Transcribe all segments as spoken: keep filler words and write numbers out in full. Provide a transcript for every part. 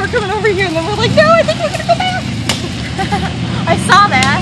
we're coming over here, and then we're like, no, I think we're gonna go back. I saw that.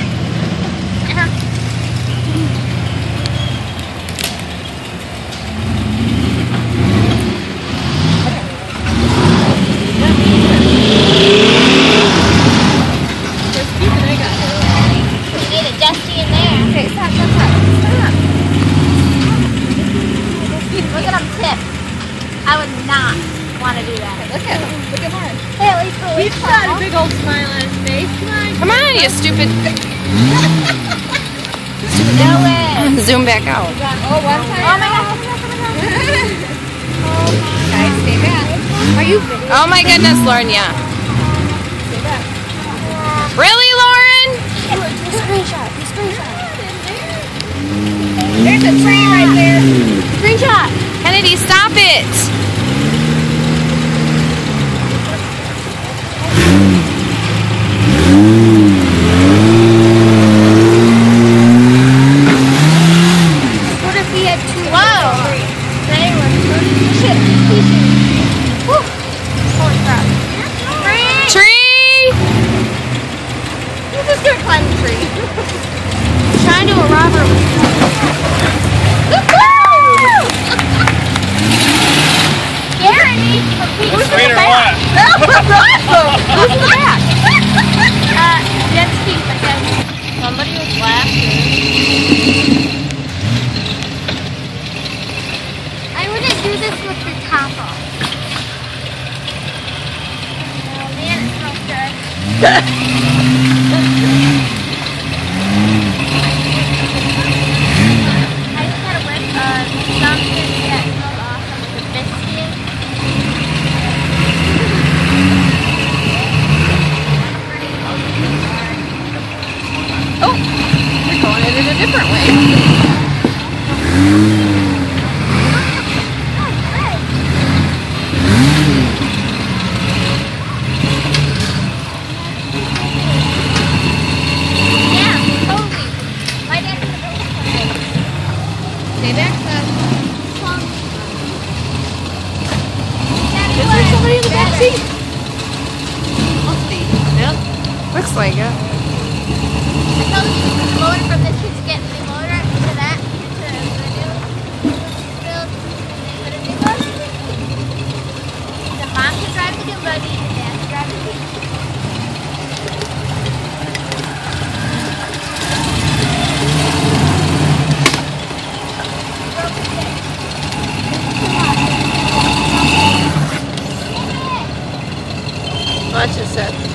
Look at him tip. I would not want to do that. Look at him. Look at Loren. Hey, at least we're He's got a big old smile on his face. Come on. Come on, you stupid. No way. Zoom back out. Oh, one time. Oh my gosh. Oh, guys, stay back. Are you video? Oh my goodness, Lauren, yeah. Stay back. Really, Lauren? Screenshot. Screenshot. There's a tree right there. Screenshot. Kennedy, stop it. What if we had two? Whoa. They were shit. Woo. Holy crap. Tree. Tree. You're just gonna climb the tree. Trying to do a robber with Who's Straight or left? Who's in the back? Uh, jet skis, I guess. Somebody was laughing. I wouldn't do this with the top off. Oh man, it smells good. I just had a whiff of something that smelled awesome with the biscuit. Oh, we're going in it a different way. Yeah, totally. My dad's in the building. Stay back, son. Is there somebody in the back seat? Must be. Yep. Looks like it. I told you to put the motor from this to get the motor into that, into the new build, and then put a new motor. The mom can drive the new buggy, and dad can drive the jeep. Watch this, Seth.